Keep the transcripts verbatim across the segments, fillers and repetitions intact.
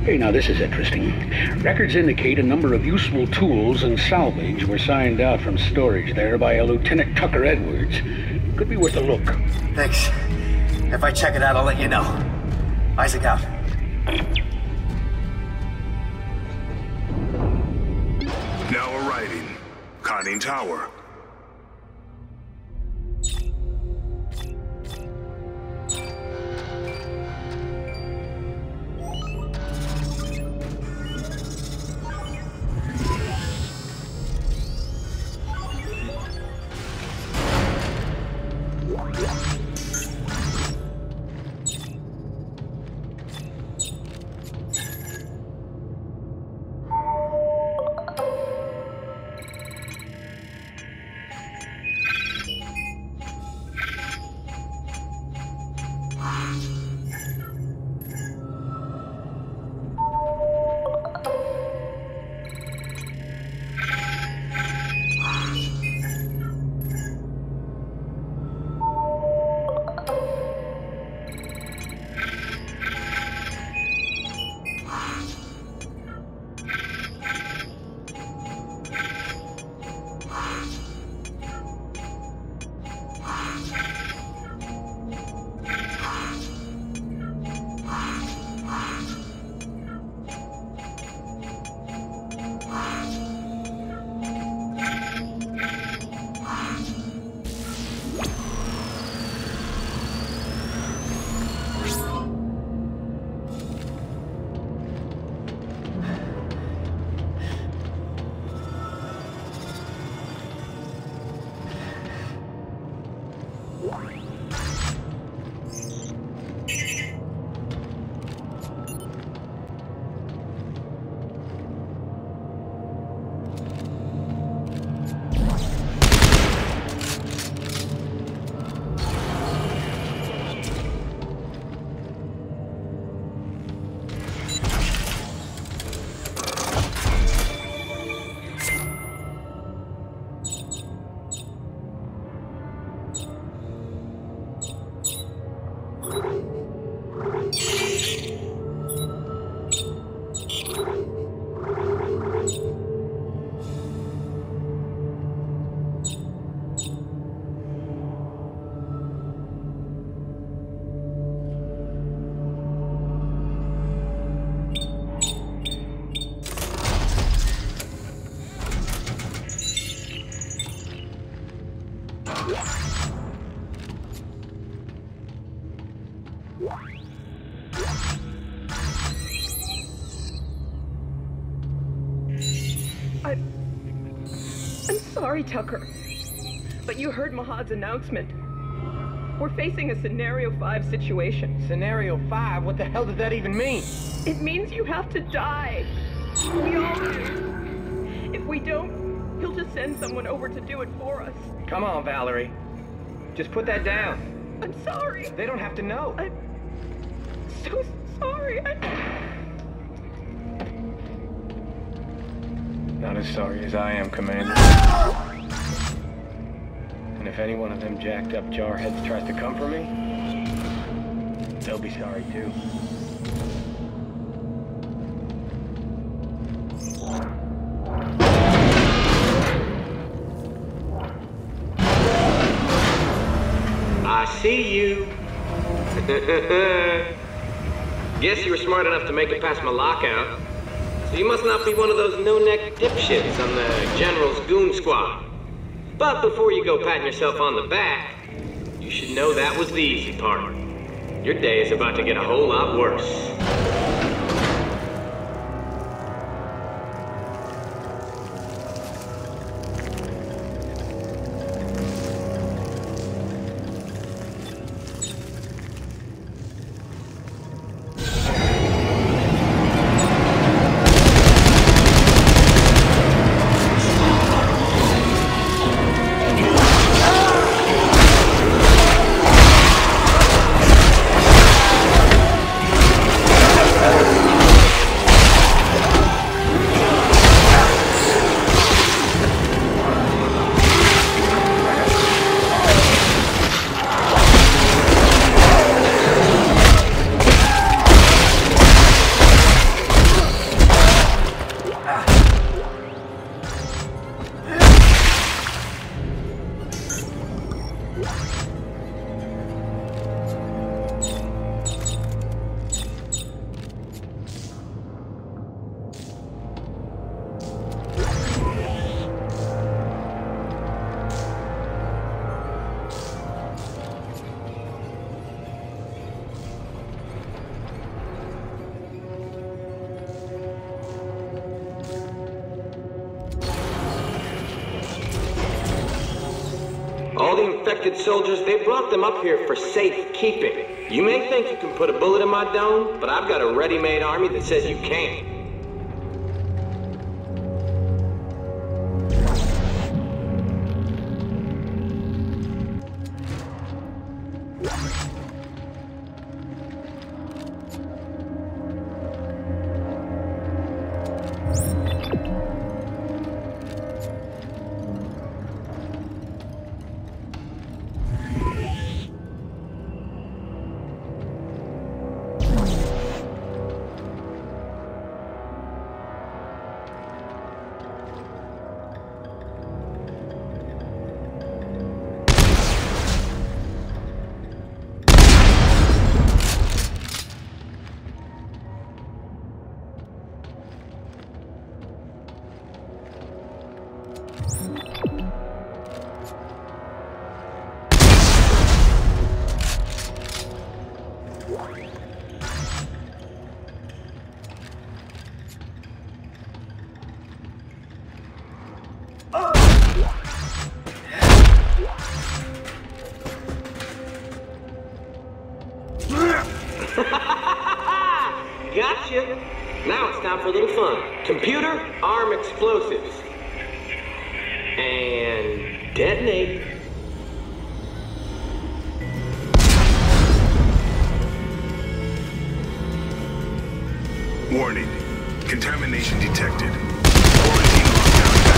Hey, now this is interesting. Records indicate a number of useful tools and salvage were signed out from storage there by a Lieutenant Tucker Edwards. Could be worth a look. Thanks. If I check it out, I'll let you know. Isaac out. Now arriving. Conning tower. Sorry, Tucker, but you heard Mahad's announcement. We're facing a Scenario five situation. Scenario five? What the hell does that even mean? It means you have to die. We all do. If we don't, he'll just send someone over to do it for us. Come on, Valerie. Just put that down. I'm sorry. They don't have to know. I'm so sorry. I... Not as sorry as I am, Commander. And if any one of them jacked up jarheads tries to come for me, they'll be sorry too. I see you. Guess you were smart enough to make it past my lockout. So you must not be one of those no-neck dipshits on the General's goon squad. But before you go patting yourself on the back, you should know that was the easy part. Your day is about to get a whole lot worse. the infected soldiers, they brought them up here for safekeeping. You may think you can put a bullet in my dome, but I've got a ready-made army that says you can't. Gotcha! Now it's time for a little fun. Computer, arm explosives. And detonate. Warning. Contamination detected. Quarantine lockdown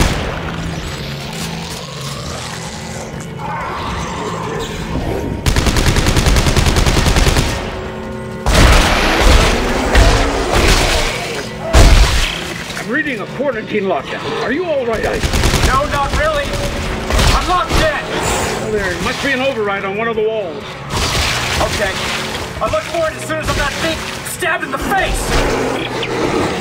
I'm reading a quarantine lockdown. Are you all right, Isaac? No, not really. I'm locked in. Well, there must be an override on one of the walls. Okay. I'll look for it as soon as I'm not being stabbed in the face.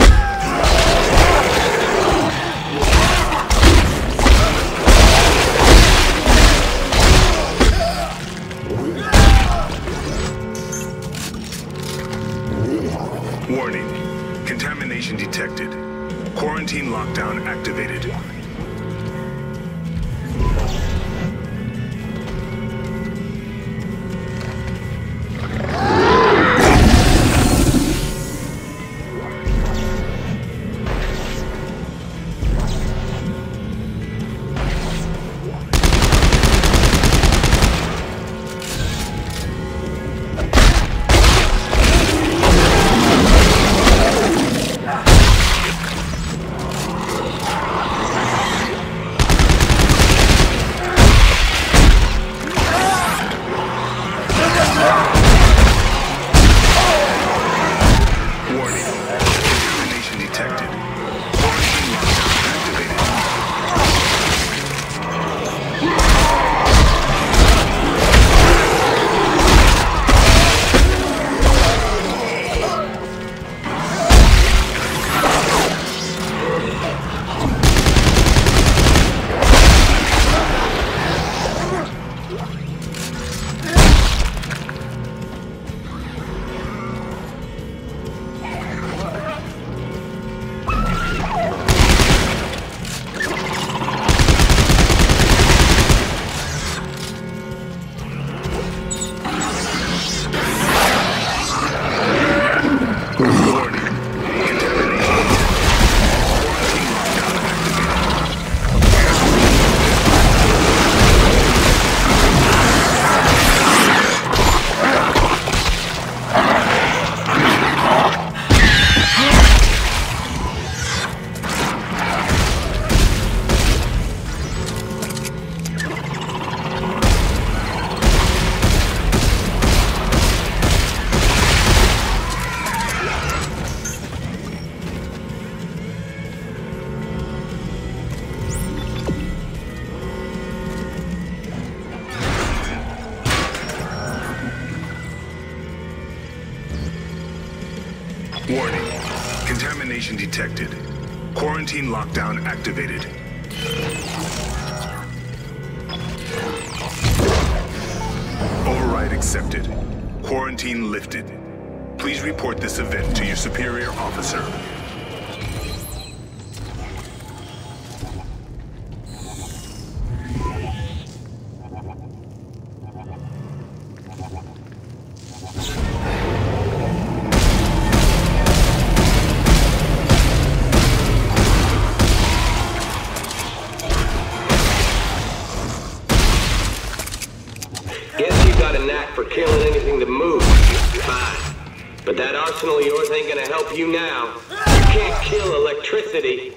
Warning. Contamination detected. Quarantine lockdown activated. Warning. Contamination detected. Quarantine lockdown activated. Override accepted. Quarantine lifted. Please report this event to your superior officer. yours ain't gonna help you now. You can't kill electricity.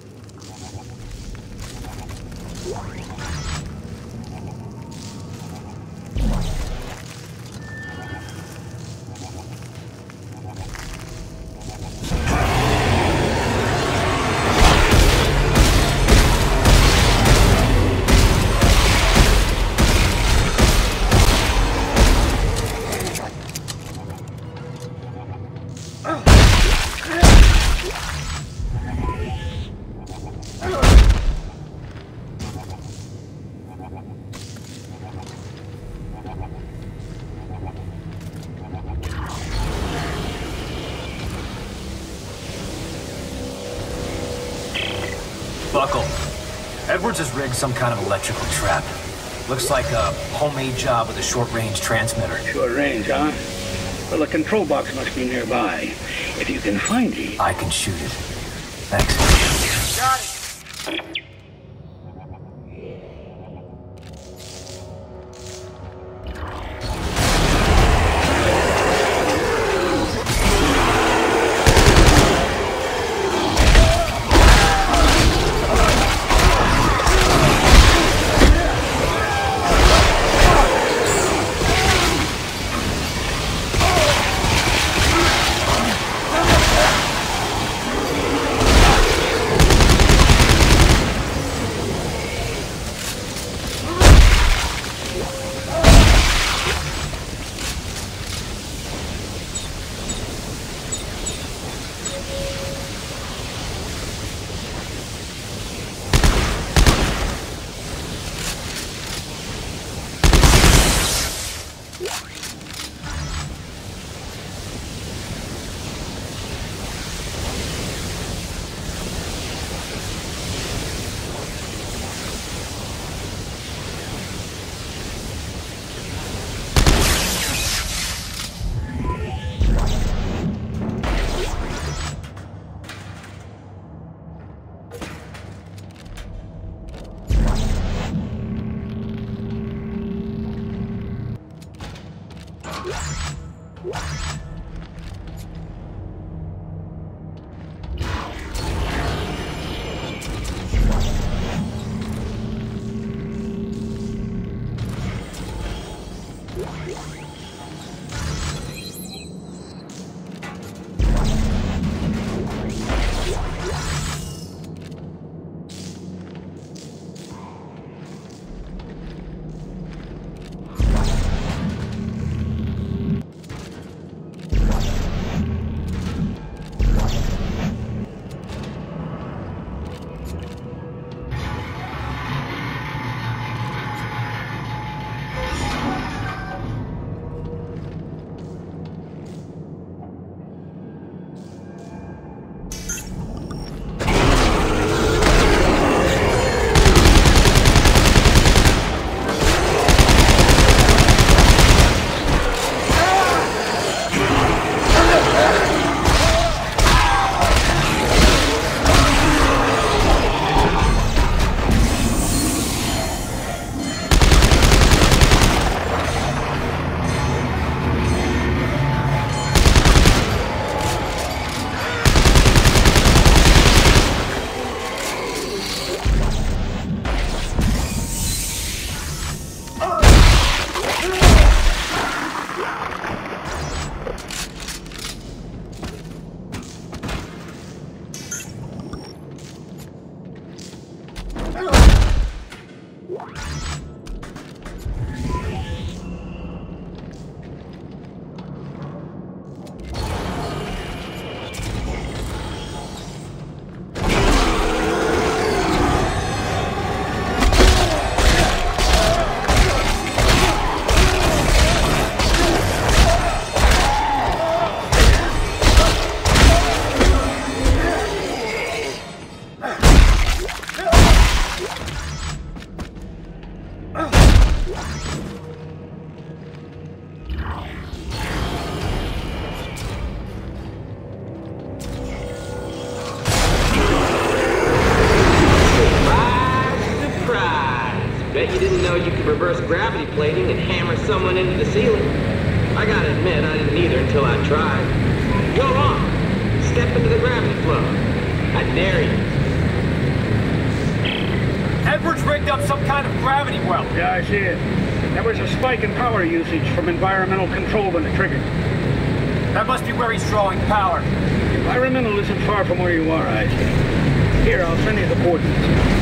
Buckle. Edwards has rigged some kind of electrical trap. Looks like a homemade job with a short-range transmitter. Short range, huh? Well, a control box must be nearby. If you can find it... I can shoot it. Thanks. Got it! Bet you didn't know you could reverse gravity plating and hammer someone into the ceiling. I gotta admit, I didn't either until I tried. Go on. Step into the gravity flow. I dare you. Edwards rigged up some kind of gravity well. Yeah, I see it. There was a spike in power usage from environmental control when it triggered. That must be where he's drawing power. Environmental isn't far from where you are, Isaac. Here, I'll send you the coordinates.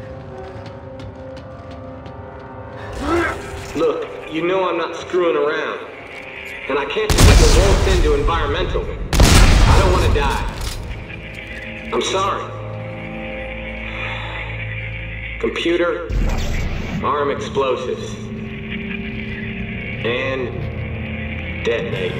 Look, you know I'm not screwing around. And I can't just let the wolves into environmental. I don't want to die. I'm sorry. Computer, arm explosives, and detonate.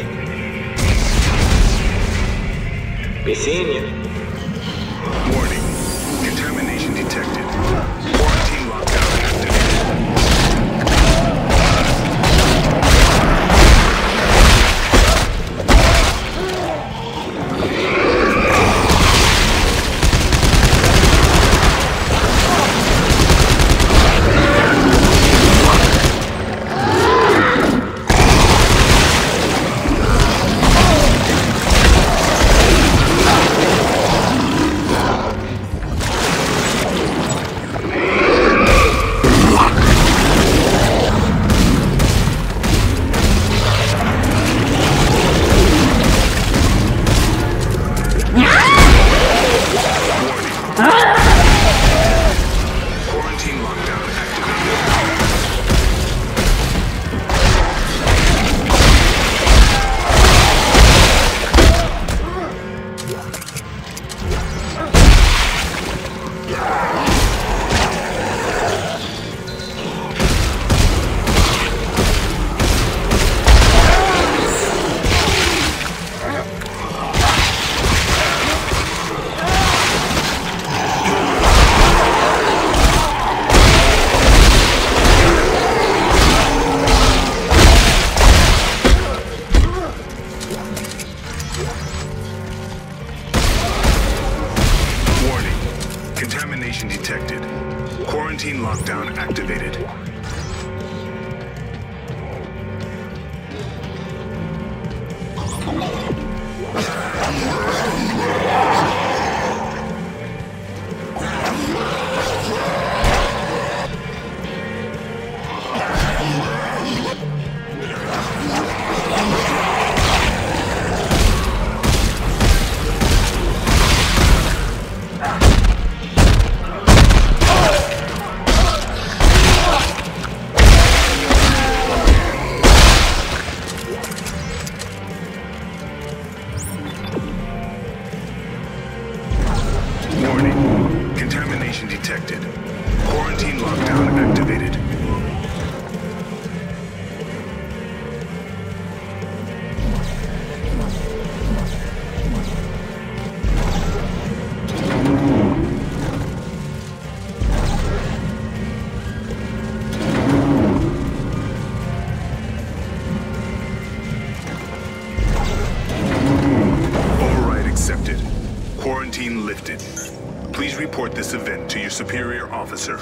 Be seeing you. Warning. Contamination detected. Quarantine lockdown activated. Contamination detected. Quarantine lockdown activated. Detected. Quarantine lockdown activated. Override accepted. Quarantine lifted. Please report this event to your superior officer.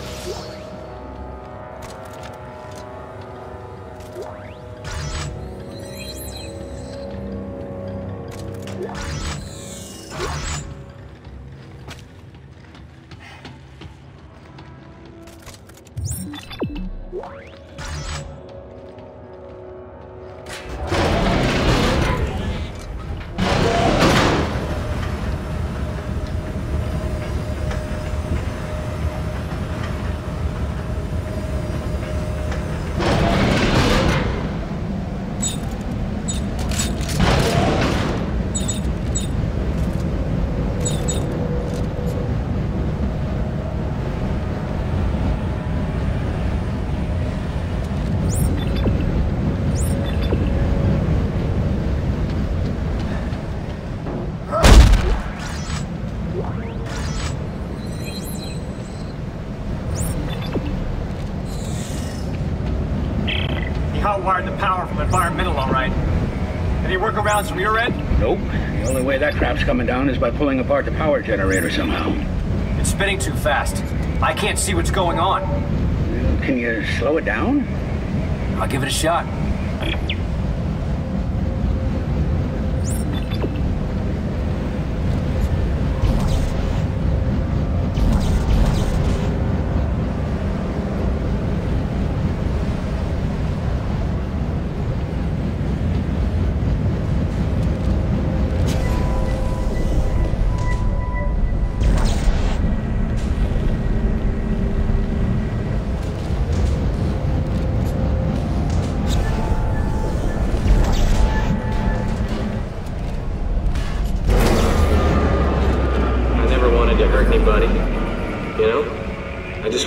Hotwired the power from environmental, all right. Any workarounds from your end? Nope. The only way that crap's coming down is by pulling apart the power generator somehow. It's spinning too fast. I can't see what's going on. Can you slow it down? I'll give it a shot.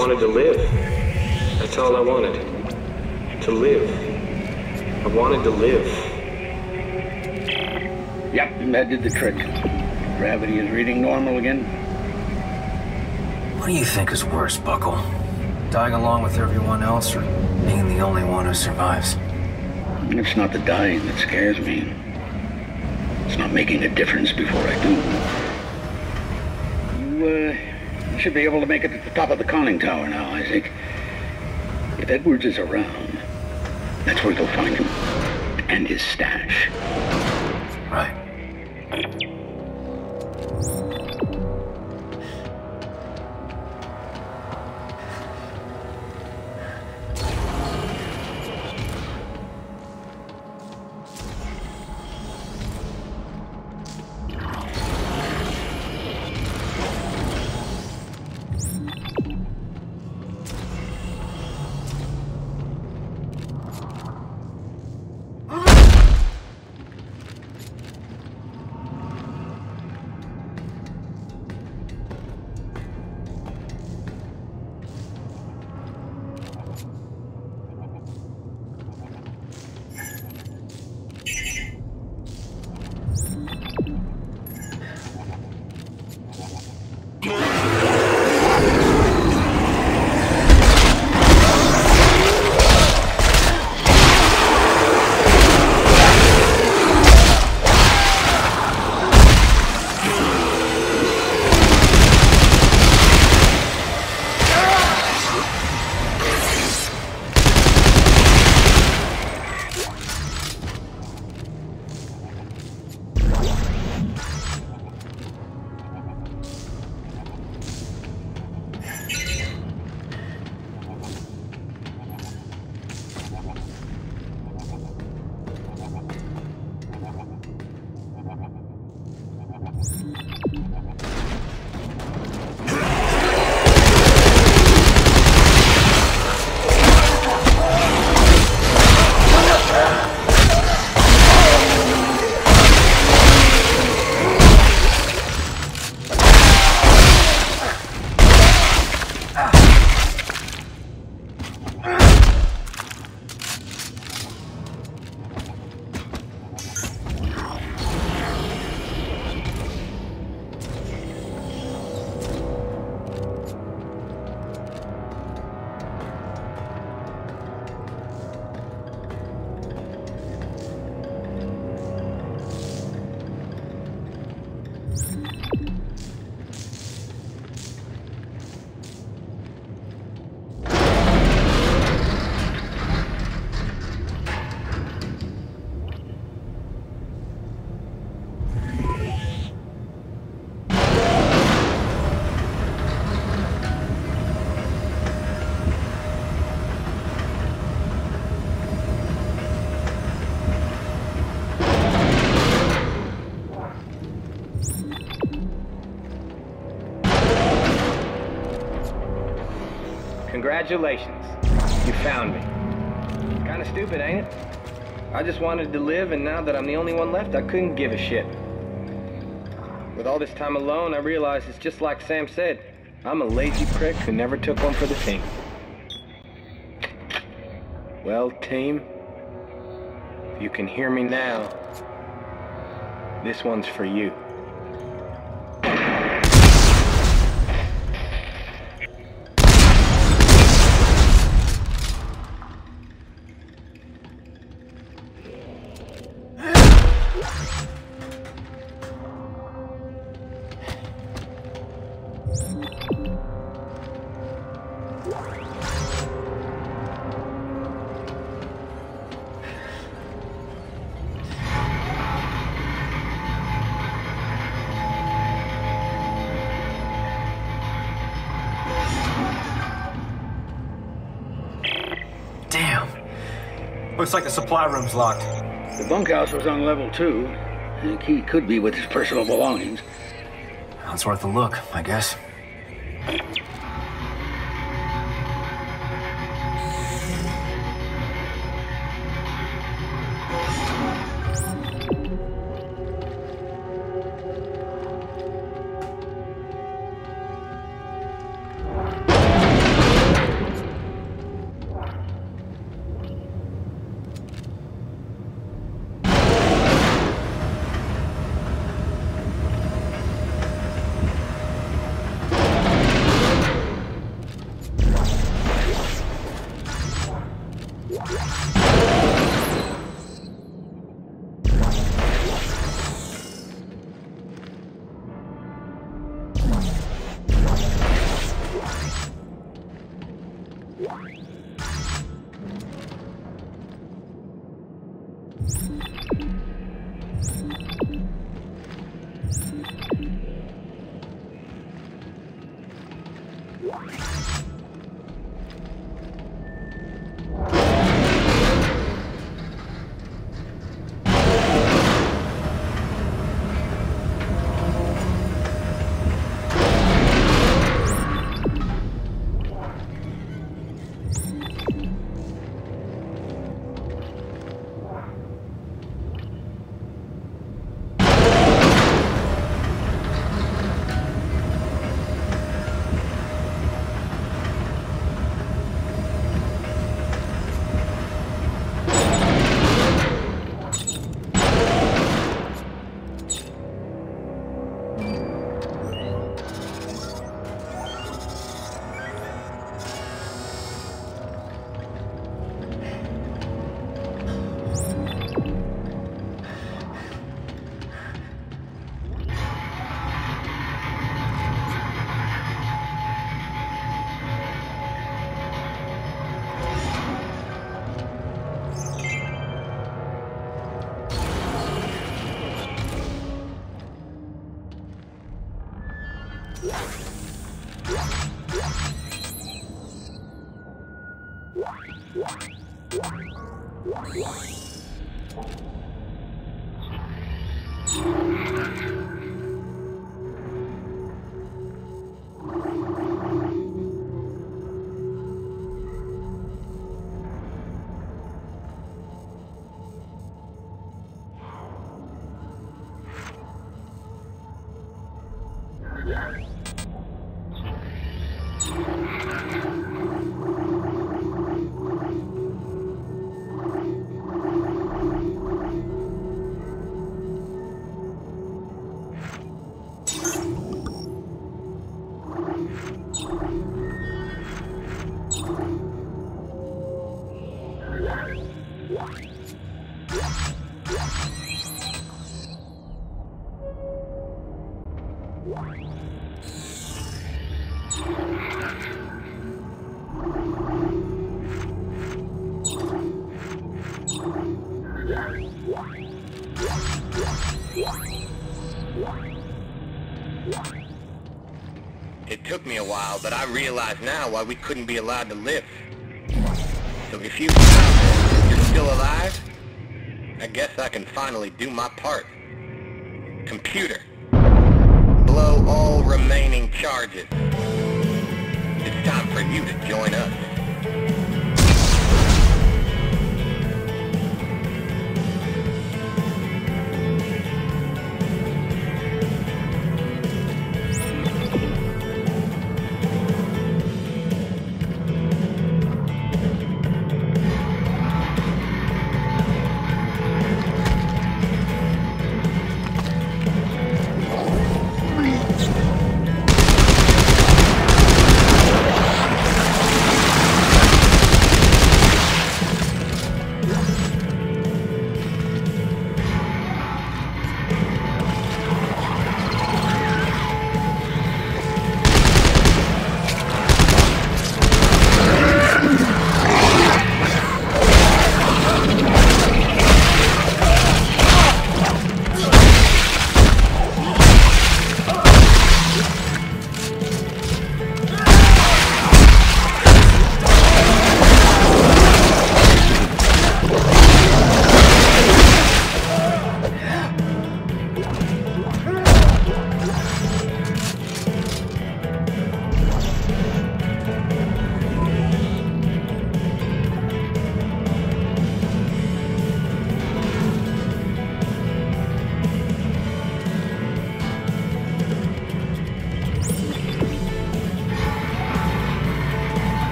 wanted to live. That's all I wanted. To live. I wanted to live. Yep, that did the trick. Gravity is reading normal again. What do you think is worse, Buckle? Dying along with everyone else, or being the only one who survives? It's not the dying that scares me. It's not making a difference before I do. You, uh, should be able to make it to the top of the conning tower now, Isaac. If Edwards is around, that's where you'll find him. And his stash. Right. Congratulations. You found me. Kinda stupid, ain't it? I just wanted to live, and now that I'm the only one left, I couldn't give a shit. With all this time alone, I realize it's just like Sam said. I'm a lazy prick who never took one for the team. Well, team, if you can hear me now, this one's for you. Looks like the supply room's locked. The bunkhouse was on level two. The key could be with his personal belongings. That's worth a look, I guess. It took me a while, but I realize now why we couldn't be allowed to live. So if you you're still alive, I guess I can finally do my part. Computer, blow all remaining charges. It's time for you to join us.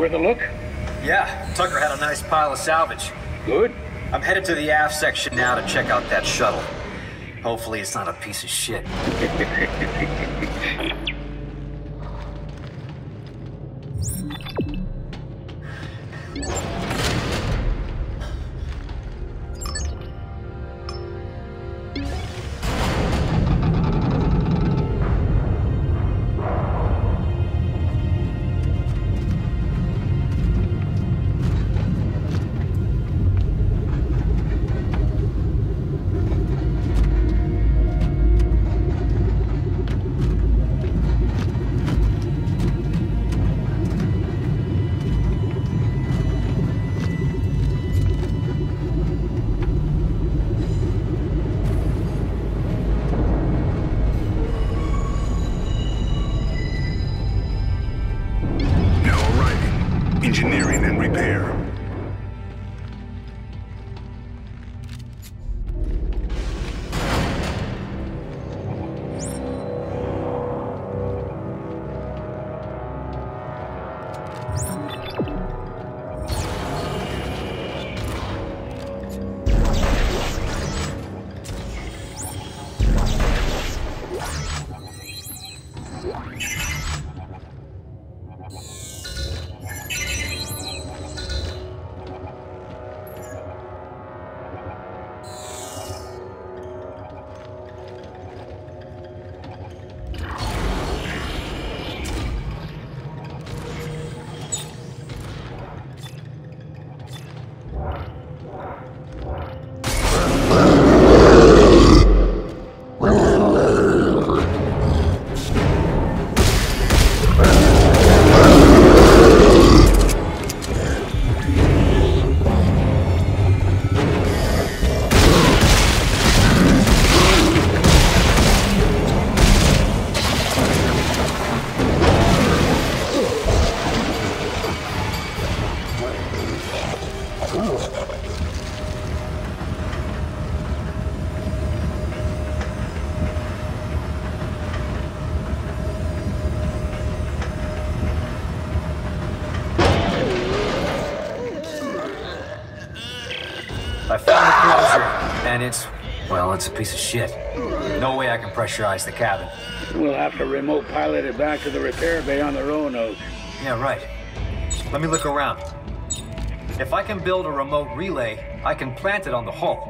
Worth a look? Yeah, Tucker had a nice pile of salvage. Good. I'm headed to the aft section now to check out that shuttle. Hopefully it's not a piece of shit. Engineering and repair. I found the cruiser, and it's, well, it's a piece of shit. No way I can pressurize the cabin. We'll have to remote pilot it back to the repair bay on the Roanoke. Yeah, right. Let me look around. If I can build a remote relay, I can plant it on the hull.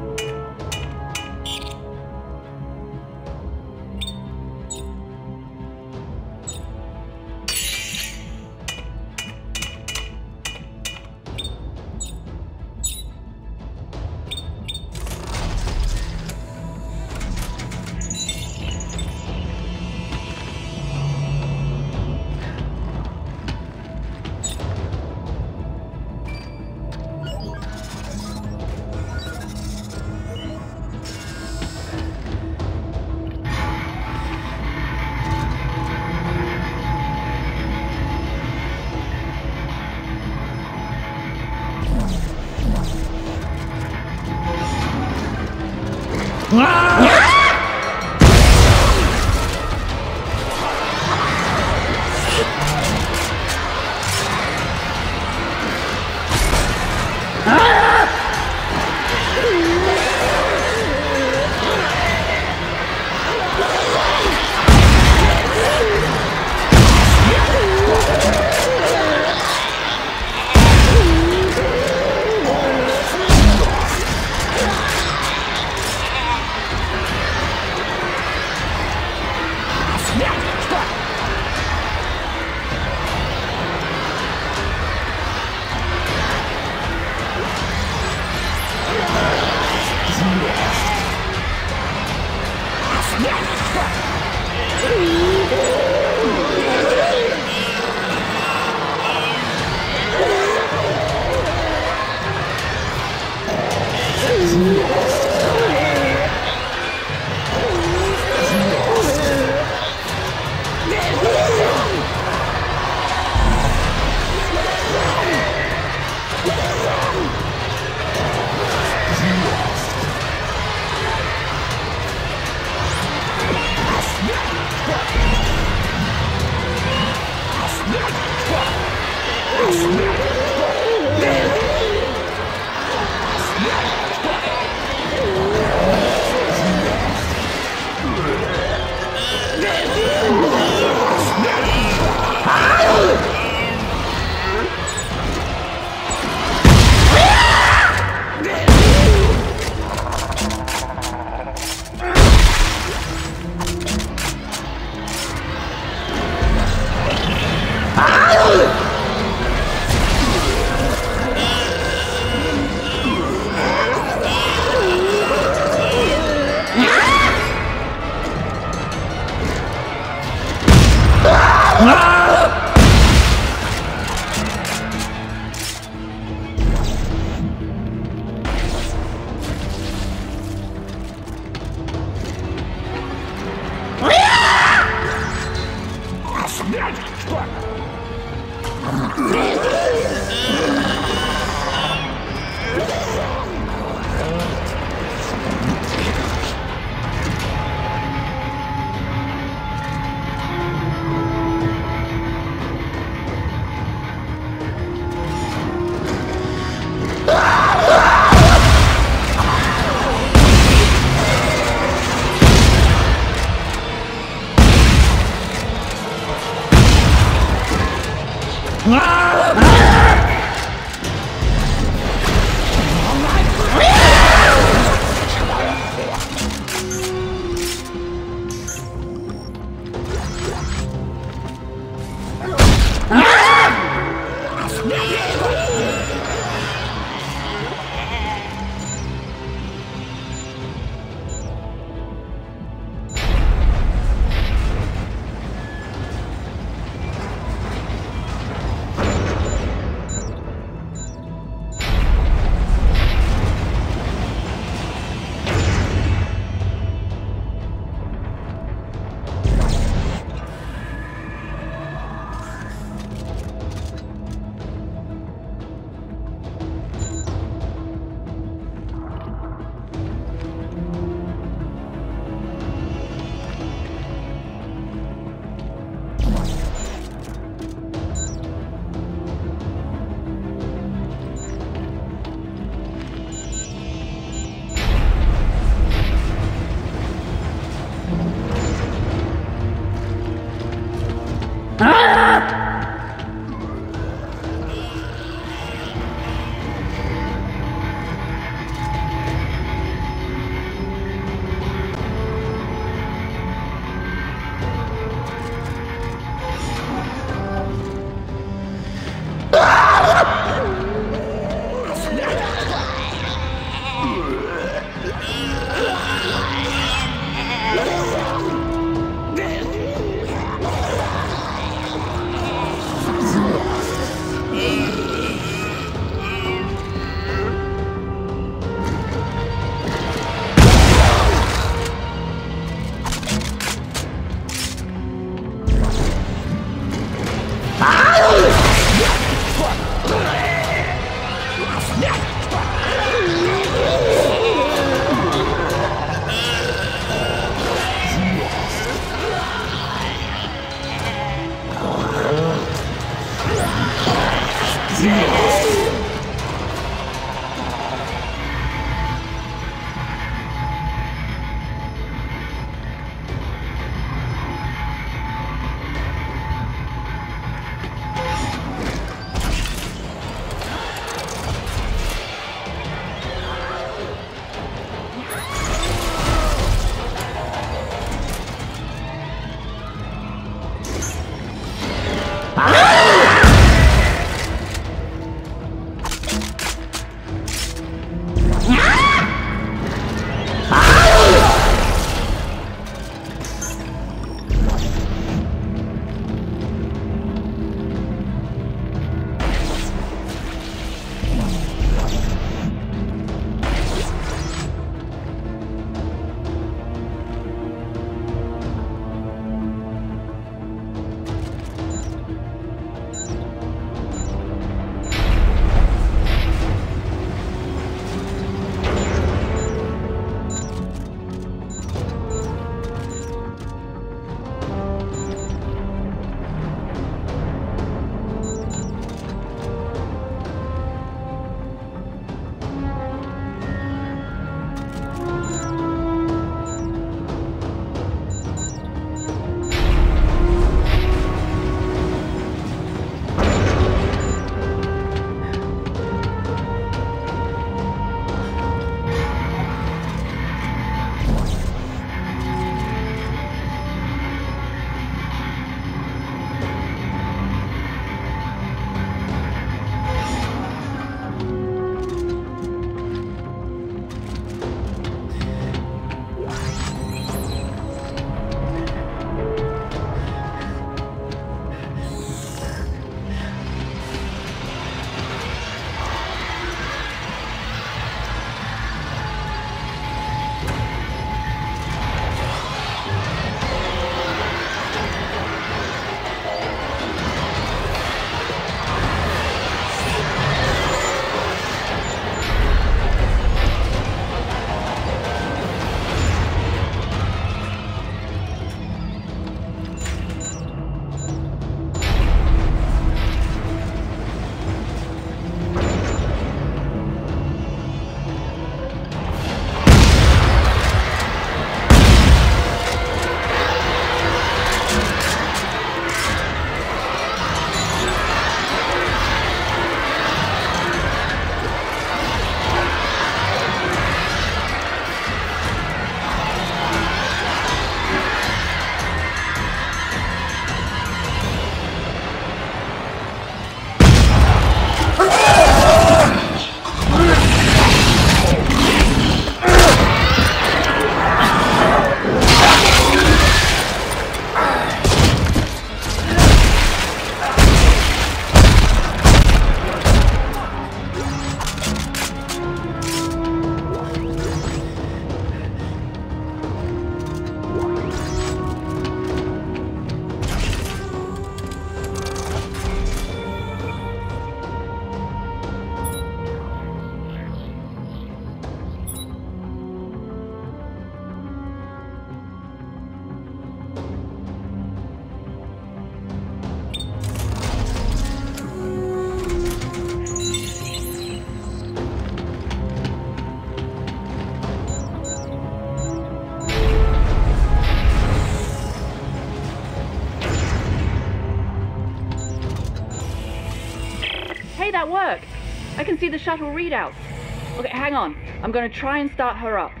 That worked. I can see the shuttle readouts. Okay, hang on. I'm gonna try and start her up.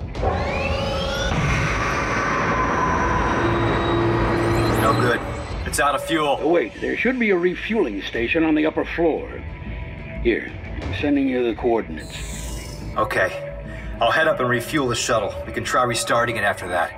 No good. It's out of fuel. Oh, wait, there should be a refueling station on the upper floor. Here, I'm sending you the coordinates. Okay. I'll head up and refuel the shuttle. We can try restarting it after that.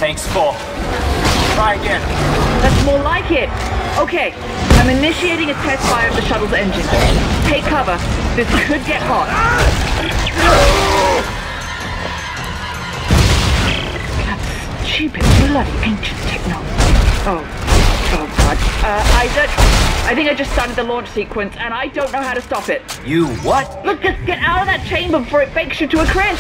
tank's full. Try again. That's more like it. Okay, I'm initiating a test fire of the shuttle's engine. Take cover. This could get hot. That stupid, bloody ancient technology. Oh, oh God. Uh, Isaac, I think I just started the launch sequence, and I don't know how to stop it. You what? Look, just get out of that chamber before it bakes you to a crisp.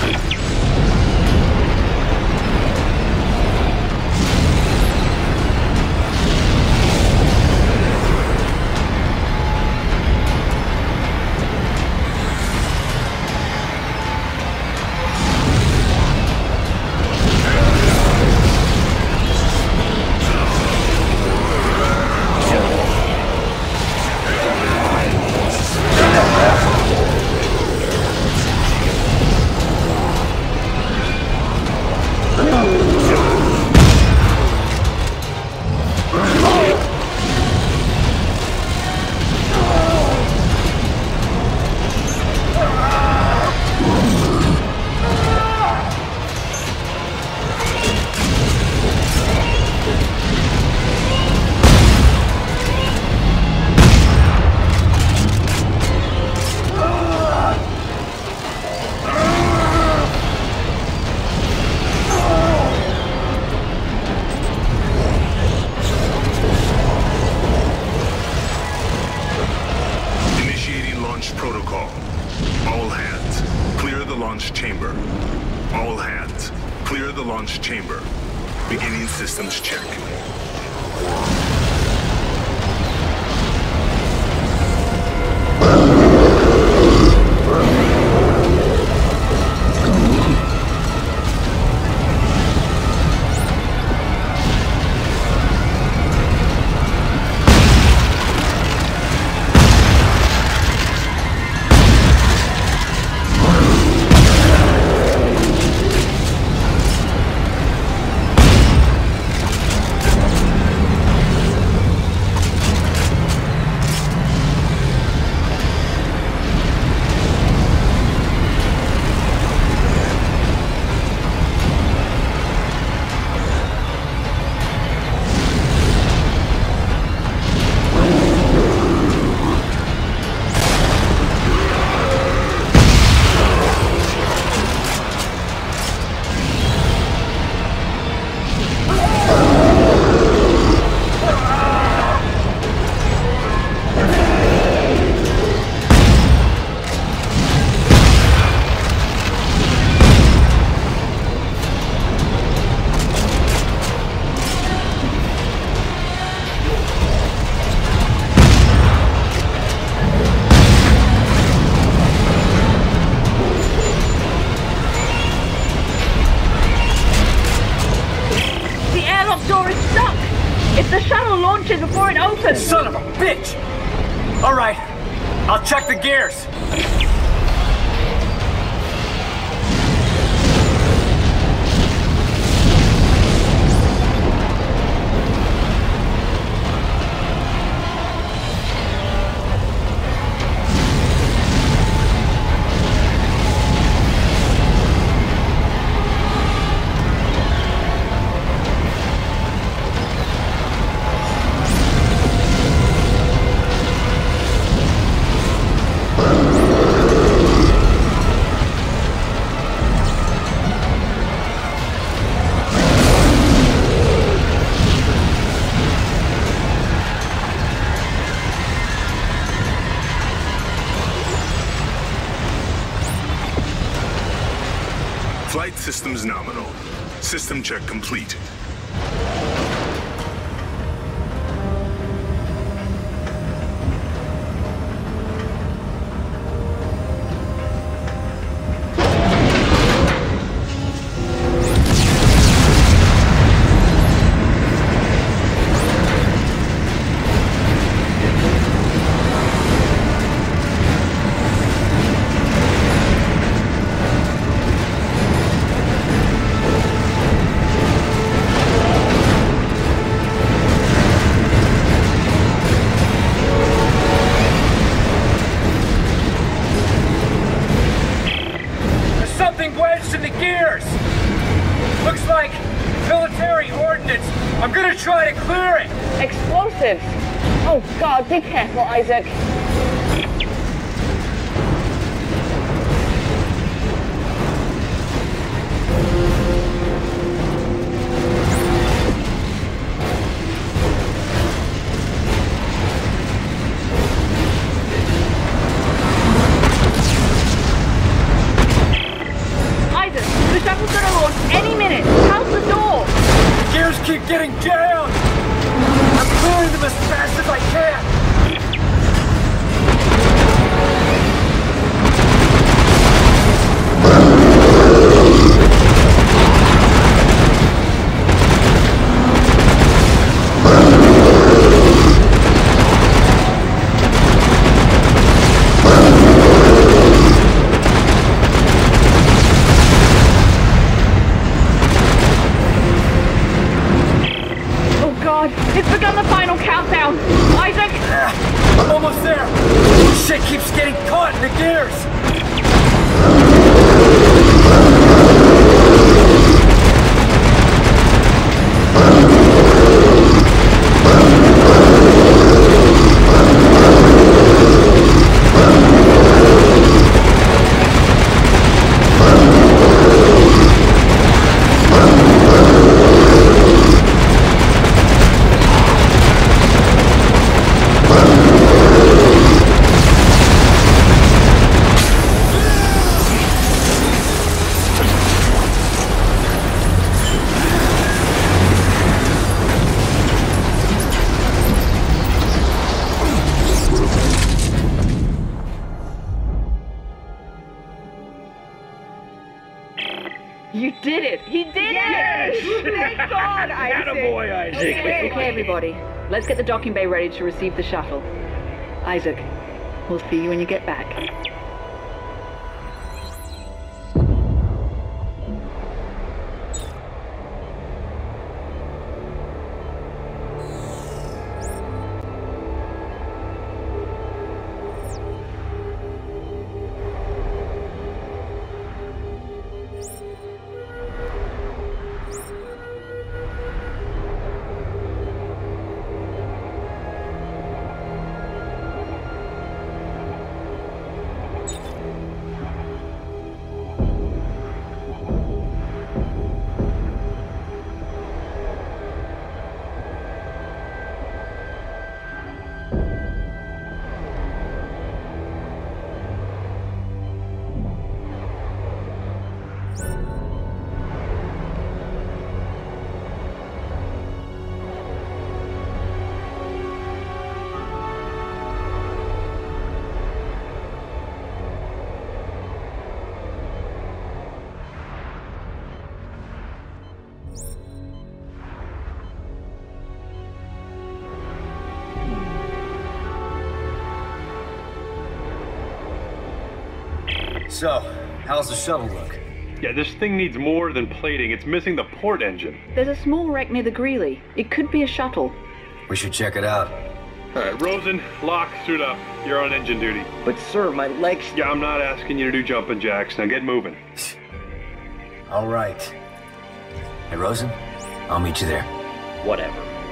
Son of a bitch! Alright, I'll check the gears. Flight systems nominal. System check complete. I'm gonna try to clear it! Explosives! Oh God, be careful, Isaac. The shuttle's gonna launch any minute. How's the door? The gears keep getting jammed. I'm clearing them as fast as I can. It's begun the final countdown! Isaac! I'm almost there! Shit keeps getting caught in the gears! You did it! He did Yes! it! Thank God, Isaac! Attaboy, Isaac. Okay, okay, everybody. Let's get the docking bay ready to receive the shuttle. Isaac, we'll see you when you get back. So, how's the shuttle look? Yeah, this thing needs more than plating. It's missing the port engine. There's a small wreck near the Greeley. It could be a shuttle. We should check it out. Alright, Rosen, lock, suit up. You're on engine duty. But sir, my legs... Yeah, I'm not asking you to do jumping jacks. Now get moving. All right. Hey, Rosen, I'll meet you there. Whatever.